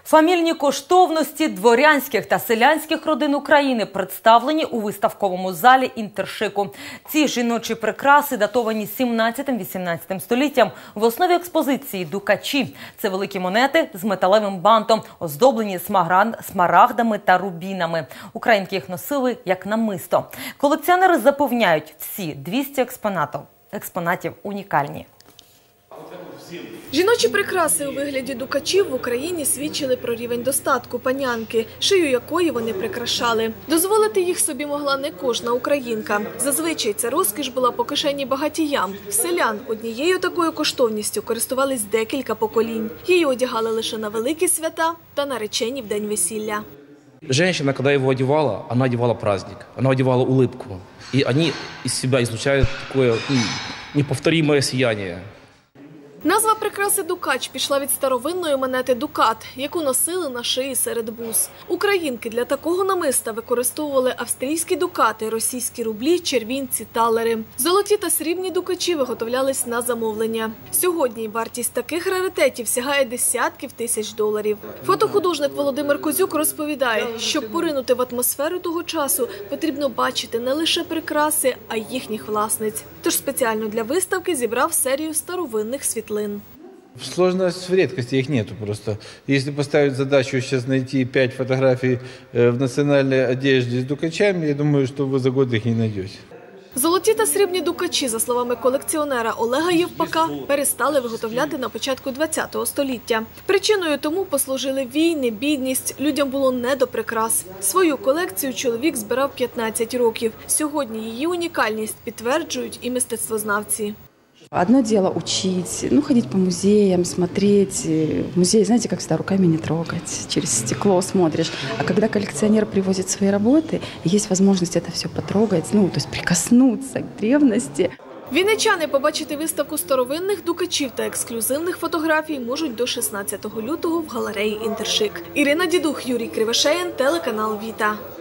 Фамільні коштовності дворянських та селянських родин України представлені у виставковому залі Інтершику. Ці жіночі прикраси датовані 17-18 століттям. В основі експозиції – дукачі. Це великі монети з металевим бантом, оздоблені смарагдами та рубінами. Українки їх носили як намисто. Колекціонери запевняють, всі 200 експонатів унікальні. Жіночі прикраси у вигляді дукачів в Україні свідчили про рівень достатку панянки, шию якої вони прикрашали. Дозволити їх собі могла не кожна українка. Зазвичай ця розкіш була по кишені багатіям. В селян однією такою коштовністю користувались декілька поколінь. Її одягали лише на великі свята та наречені в день весілля. Женщина, когда его одевала, она одевала праздник, она одевала улыбку. И они из себя излучают такое неповторимое сияние. Назва прикраси «дукач» пішла від старовинної монети «дукат», яку носили на шиї серед бус. Українки для такого намиста використовували австрійські дукати, російські рублі, червінці, талери. Золоті та срібні дукачі виготовлялись на замовлення. Сьогодні вартість таких раритетів сягає десятків тисяч доларів. Фотохудожник Володимир Козюк розповідає, щоб поринути в атмосферу того часу, потрібно бачити не лише прикраси, а й їхніх власниць. Тож спеціально для виставки зібрав серію старовинних світлин. Сложность в редкости, их нету просто. Если поставить задачу сейчас найти 5 фотографий в национальной одежде с дукачами, я думаю, что вы за год их не найдете. Золоті та срібні дукачі, за словами колекціонера Олега Євпака, перестали виготовляти на початку ХХ століття. Причиною тому послужили війни, бідність, людям було не до прикрас. Свою колекцію чоловік збирав 15 років. Сьогодні її унікальність підтверджують і мистецтвознавці. Одно дело учить, ходить по музеям, смотреть. В музее, знаете, как всегда, руками не трогать, через стекло смотришь. А когда коллекционер привозит свои работы, есть возможность это все потрогать, то есть прикоснуться к древности. Вінничани побачити виставку старовинних дукачів та ексклюзивних фотографій можуть до 16 лютого в галереї «Інтершик». Ірина Дідух, Юрій Кривошеєн, телеканал «Віта».